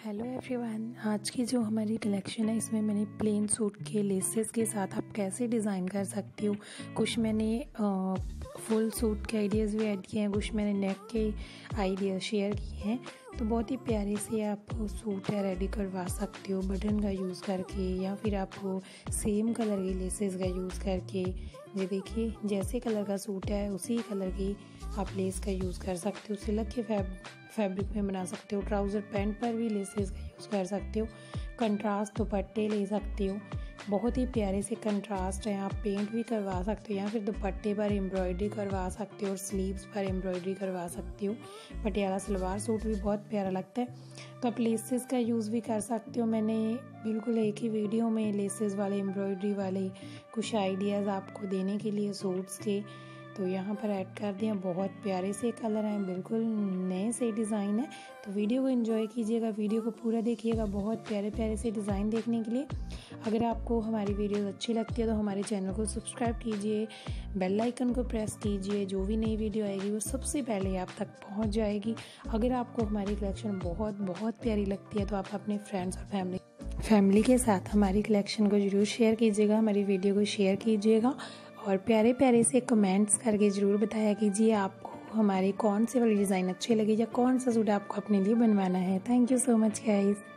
Hello everyone, आज की जो हमारी कलेक्शन है इसमें मैंने प्लेन सूट के लेसेस के साथ आप कैसे डिज़ाइन कर सकती हो। कुछ मैंने फुल सूट के आइडियाज़ भी ऐड किए हैं, कुछ मैंने नेक के आइडिया शेयर किए हैं। तो बहुत ही प्यारे से आप सूट है रेडी करवा सकते हो बटन का यूज़ करके, या फिर आप सेम कलर के लेसेस का यूज़ करके। ये देखिए, जैसे कलर का सूट है उसी कलर की आप लेस का यूज़ कर सकते हो। सिल्क के फैब्रिक में बना सकते हो। ट्राउज़र पैंट पर भी लेसेस का यूज़ कर सकते हो। कंट्रास्ट दुपट्टे ले सकते हो, बहुत ही प्यारे से कंट्रास्ट है। आप पेंट भी करवा सकते हो या फिर दुपट्टे पर एम्ब्रॉयडरी करवा सकते हो और स्लीव्स पर एम्ब्रॉयडरी करवा सकते हो। पटियाला सलवार सूट भी बहुत प्यारा लगता है, तो आप लेसेस का यूज़ भी कर सकते हो। मैंने बिल्कुल एक ही वीडियो में लेसेस वाले एम्ब्रॉयडरी वाले कुछ आइडियाज़ आपको देने के लिए सूट्स के तो यहाँ पर ऐड कर दिया। बहुत प्यारे से कलर हैं, बिल्कुल नए से डिज़ाइन है। तो वीडियो को एंजॉय कीजिएगा, वीडियो को पूरा देखिएगा बहुत प्यारे प्यारे से डिज़ाइन देखने के लिए। अगर आपको हमारी वीडियोस अच्छी लगती है तो हमारे चैनल को सब्सक्राइब कीजिए, बेल आइकन को प्रेस कीजिए। जो भी नई वीडियो आएगी वो सबसे पहले आप तक पहुँच जाएगी। अगर आपको हमारी कलेक्शन बहुत बहुत प्यारी लगती है तो आप अपने फ्रेंड्स और फैमिली के साथ हमारी कलेक्शन को ज़रूर शेयर कीजिएगा, हमारी वीडियो को शेयर कीजिएगा और प्यारे प्यारे से कमेंट्स करके ज़रूर बताया कीजिए आपको हमारे कौन से वाली डिज़ाइन अच्छे लगे या कौन सा सूट आपको अपने लिए बनवाना है। Thank you so much guys.